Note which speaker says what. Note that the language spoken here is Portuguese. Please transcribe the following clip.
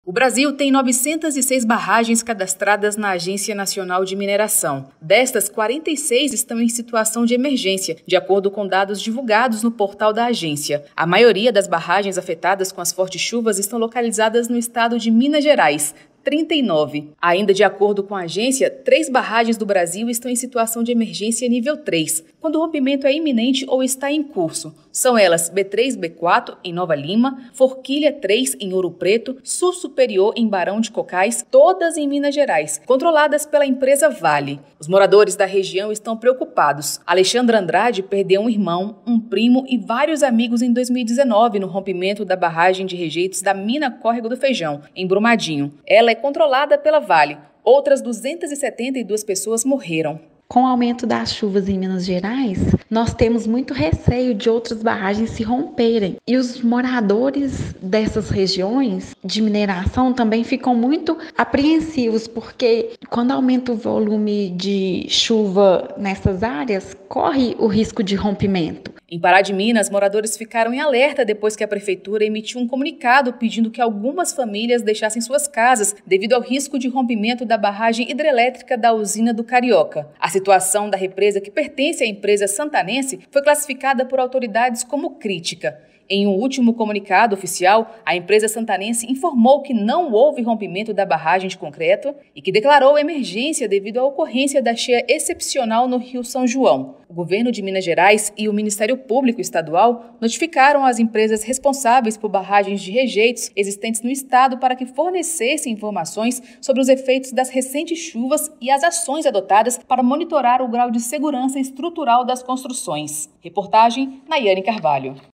Speaker 1: O Brasil tem 906 barragens cadastradas na Agência Nacional de Mineração. Destas, 46 estão em situação de emergência, de acordo com dados divulgados no portal da agência. A maioria das barragens afetadas com as fortes chuvas estão localizadas no estado de Minas Gerais, 39. Ainda de acordo com a agência, 3 barragens do Brasil estão em situação de emergência nível 3, quando o rompimento é iminente ou está em curso. São elas B3 e B4, em Nova Lima, Forquilha 3, em Ouro Preto, Sul Superior, em Barão de Cocais, todas em Minas Gerais, controladas pela empresa Vale. Os moradores da região estão preocupados. Alexandra Andrade perdeu um irmão, um primo e vários amigos em 2019 no rompimento da barragem de rejeitos da mina Córrego do Feijão, em Brumadinho. Ela é controlada pela Vale. Outras 272 pessoas morreram.
Speaker 2: Com o aumento das chuvas em Minas Gerais, nós temos muito receio de outras barragens se romperem. E os moradores dessas regiões de mineração também ficam muito apreensivos, porque quando aumenta o volume de chuva nessas áreas, corre o risco de rompimento.
Speaker 1: Em Pará de Minas, moradores ficaram em alerta depois que a prefeitura emitiu um comunicado pedindo que algumas famílias deixassem suas casas devido ao risco de rompimento da barragem hidrelétrica da usina do Carioca. A situação da represa, que pertence à empresa santanense, foi classificada por autoridades como crítica. Em um último comunicado oficial, a empresa santanense informou que não houve rompimento da barragem de concreto e que declarou emergência devido à ocorrência da cheia excepcional no Rio São João. O governo de Minas Gerais e o Ministério Público Estadual notificaram as empresas responsáveis por barragens de rejeitos existentes no estado para que fornecessem informações sobre os efeitos das recentes chuvas e as ações adotadas para monitorar o grau de segurança estrutural das construções. Reportagem Nayane Carvalho.